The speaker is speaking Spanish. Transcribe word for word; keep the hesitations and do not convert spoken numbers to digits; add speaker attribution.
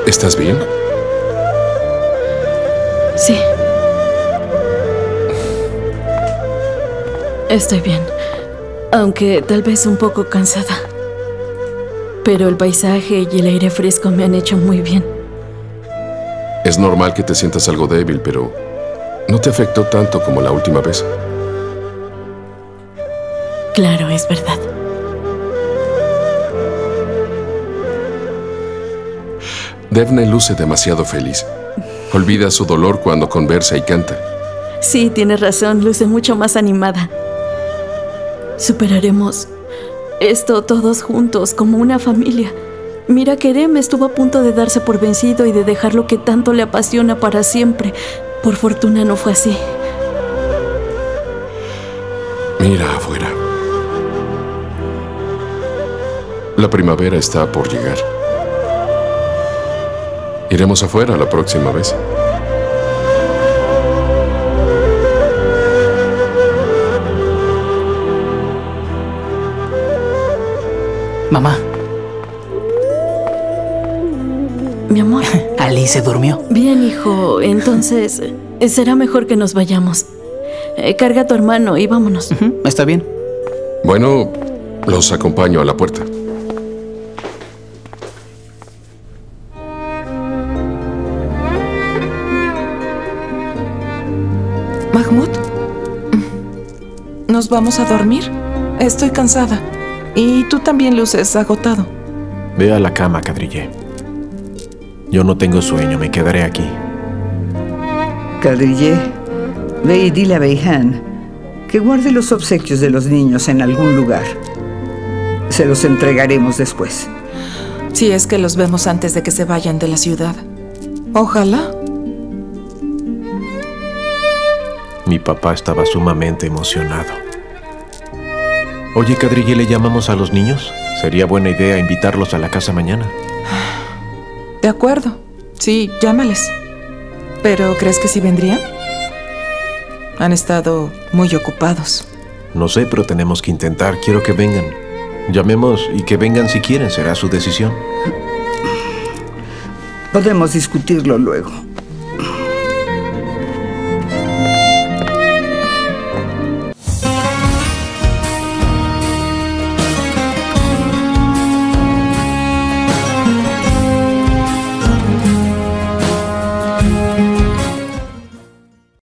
Speaker 1: ¿Estás bien?
Speaker 2: Sí. Estoy bien, aunque tal vez un poco cansada. Pero el paisaje y el aire fresco me han hecho muy bien.
Speaker 1: Es normal que te sientas algo débil, pero no te afectó tanto como la última vez.
Speaker 2: Claro, es verdad.
Speaker 1: Devne luce demasiado feliz. Olvida su dolor cuando conversa y canta.
Speaker 2: Sí, tienes razón, luce mucho más animada. Superaremos esto todos juntos, como una familia. Mira, Kerem estuvo a punto de darse por vencido y de dejar lo que tanto le apasiona para siempre. Por fortuna no fue así.
Speaker 1: Mira afuera. La primavera está por llegar. Iremos afuera la próxima vez.
Speaker 3: Mamá.
Speaker 2: Mi amor.
Speaker 3: Ali se durmió.
Speaker 2: Bien, hijo. Entonces, será mejor que nos vayamos. Eh, carga a tu hermano y vámonos.
Speaker 3: Uh-huh. Está bien.
Speaker 1: Bueno, los acompaño a la puerta.
Speaker 4: Mahmoud, ¿nos vamos a dormir? Estoy cansada. Y tú también luces agotado.
Speaker 5: Ve a la cama, Kadriye. Yo no tengo sueño, me quedaré aquí.
Speaker 6: Kadriye, ve y dile a Beyhan que guarde los obsequios de los niños en algún lugar. Se los entregaremos después.
Speaker 4: Si es que los vemos antes de que se vayan de la ciudad. Ojalá.
Speaker 5: Mi papá estaba sumamente emocionado. Oye, Kadriye, ¿le llamamos a los niños? Sería buena idea invitarlos a la casa mañana.
Speaker 4: De acuerdo. Sí, llámales. ¿Pero crees que sí vendrían? Han estado muy ocupados.
Speaker 5: No sé, pero tenemos que intentar. Quiero que vengan. Llamemos y que vengan si quieren. Será su decisión.
Speaker 6: Podemos discutirlo luego.